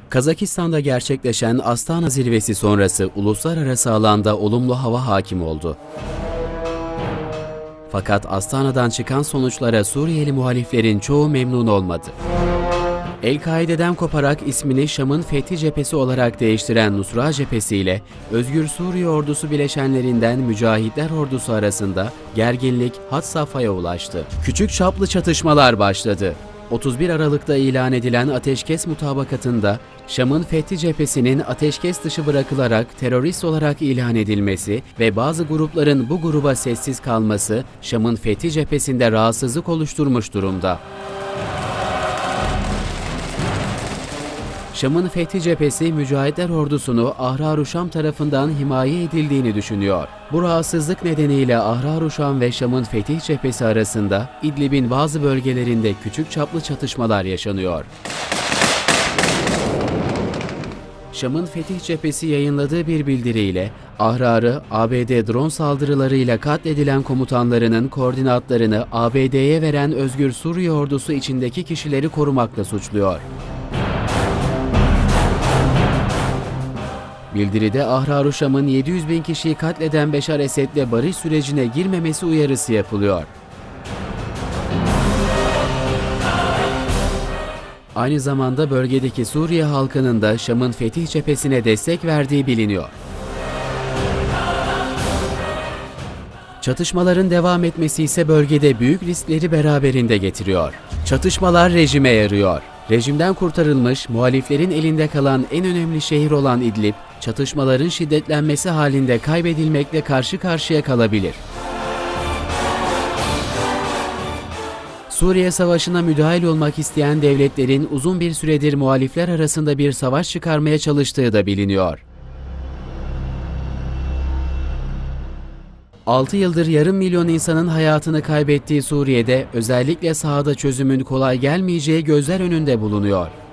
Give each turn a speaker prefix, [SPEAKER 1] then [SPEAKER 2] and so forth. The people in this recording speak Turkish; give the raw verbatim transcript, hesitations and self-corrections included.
[SPEAKER 1] Kazakistan'da gerçekleşen Astana zirvesi sonrası uluslararası alanda olumlu hava hakim oldu. Fakat Astana'dan çıkan sonuçlara Suriyeli muhaliflerin çoğu memnun olmadı. El-Kaide'den koparak ismini Şam'ın Fethi Cephesi olarak değiştiren Nusra Cephesi ile Özgür Suriye Ordusu bileşenlerinden Mücahitler Ordusu arasında gerginlik had safhaya ulaştı. Küçük çaplı çatışmalar başladı. otuz bir Aralık'ta ilan edilen ateşkes mutabakatında Şam'ın Fethi Cephesi'nin ateşkes dışı bırakılarak terörist olarak ilan edilmesi ve bazı grupların bu gruba sessiz kalması Şam'ın Fethi Cephesi'nde rahatsızlık oluşturmuş durumda. Şam'ın Fethi Cephesi, Mücahitler Ordusu'nu Ahrar-ı Şam tarafından himaye edildiğini düşünüyor. Bu rahatsızlık nedeniyle Ahrar-ı Şam ve Şam'ın Fethi Cephesi arasında İdlib'in bazı bölgelerinde küçük çaplı çatışmalar yaşanıyor. Şam'ın Fethi Cephesi yayınladığı bir bildiriyle Ahrar'ı A B D drone saldırılarıyla katledilen komutanlarının koordinatlarını A B D'ye veren Özgür Suriye Ordusu içindeki kişileri korumakla suçluyor. Bildiride Ahrar-ı Şam'ın yedi yüz bin kişiyi katleden Beşar Esed'le barış sürecine girmemesi uyarısı yapılıyor. Aynı zamanda bölgedeki Suriye halkının da Şam'ın Fetih Cephesi'ne destek verdiği biliniyor. Çatışmaların devam etmesi ise bölgede büyük riskleri beraberinde getiriyor. Çatışmalar rejime yarıyor. Rejimden kurtarılmış, muhaliflerin elinde kalan en önemli şehir olan İdlib, çatışmaların şiddetlenmesi halinde kaybedilmekle karşı karşıya kalabilir. Suriye Savaşı'na müdahil olmak isteyen devletlerin uzun bir süredir muhalifler arasında bir savaş çıkarmaya çalıştığı da biliniyor. altı yıldır yarım milyon insanın hayatını kaybettiği Suriye'de özellikle sahada çözümün kolay gelmeyeceği gözler önünde bulunuyor.